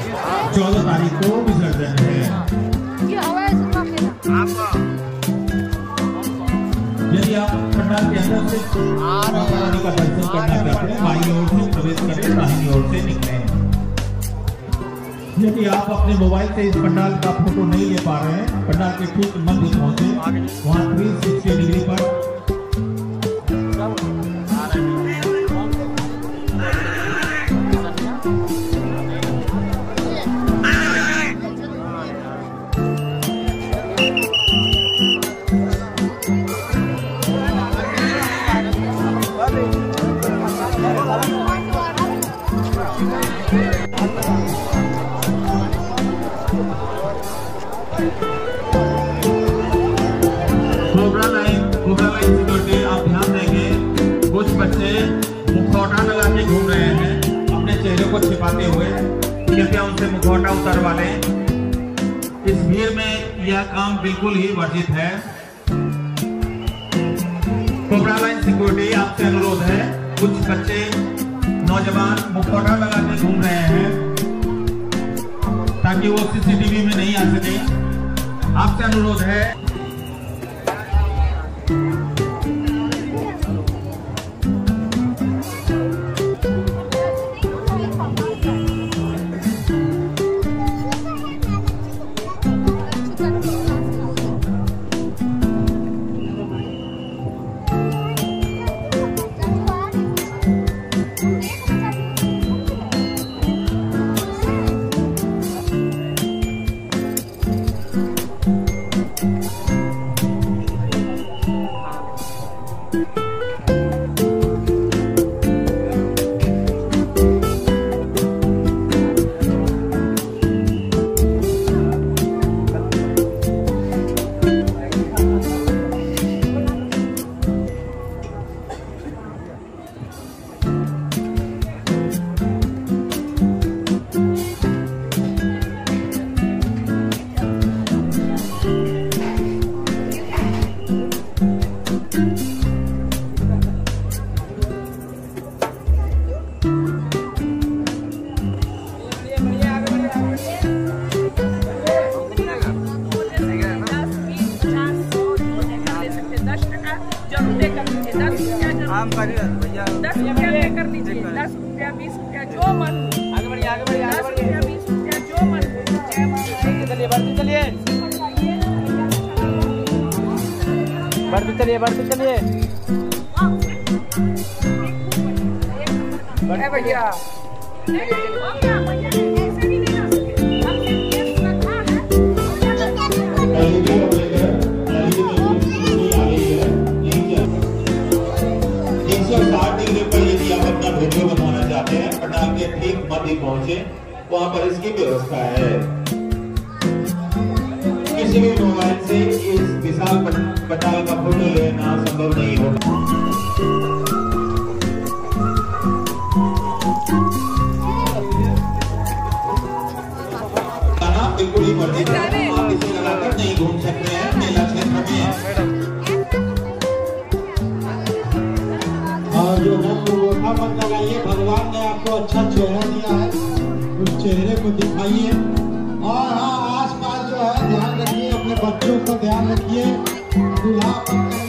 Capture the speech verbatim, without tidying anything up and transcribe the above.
चौदह तारीख को विसर्जन है। यदि आप पंडाल के अंदर से रानी का दर्शन करना चाहते हैं, बाई ओर से प्रवेश करें, दाहिनी ओर से निकलें। यदि आप अपने मोबाइल से इस पंडाल का फोटो नहीं ले पा रहे हैं, पंडाल के ठीक मध्य पहुंचे, वहाँ तीन सौ साठ डिग्री पर cobra line cobra line security. आप ध्यान देंगे, कुछ बच्चे मुखौटा लगा के घूम रहे हैं अपने चेहरे को छिपाते हुए। कृपया उनसे मुखौटा उतारवा लें। इस भीड़ में यह काम बिल्कुल ही वर्जित है। कोबरा लाइन सिक्योरिटी, आपसे अनुरोध है, कुछ बच्चे नौजवान मुखौटा लगा के घूम रहे हैं ताकि वो सीसीटीवी में नहीं आ सके। आपसे अनुरोध है। दस रुपया लेकर लीजिए, दस रुपया बीस रुपया जो मन हो। आगे बढ़िए, आगे बढ़िए, आगे बढ़िए। दस रुपया बीस रुपया जो मन हो। चलिए बढ़ते चलिए, बढ़ते चलिए, बढ़ते चलिए, बढ़े भैया। वीडियो बनवाना चाहते हैं, पंडाल के ठीक मध्य पहुंचे, वहां पर इसकी व्यवस्था है। किसी भी मोबाइल से इस विशाल पंडाल का फोटो लेना संभव नहीं होगा। बिल्कुल ही मर्जी है, आप इसे लगाकर नहीं घूम सकते हैं मेला क्षेत्र में। और जो है अंगूठा मत लगाइए, भगवान ने आपको अच्छा चेहरा दिया है, उस चेहरे को दिखाइए। और हाँ, आस पास जो है ध्यान रखिए, अपने बच्चों का ध्यान रखिए। दूल्हा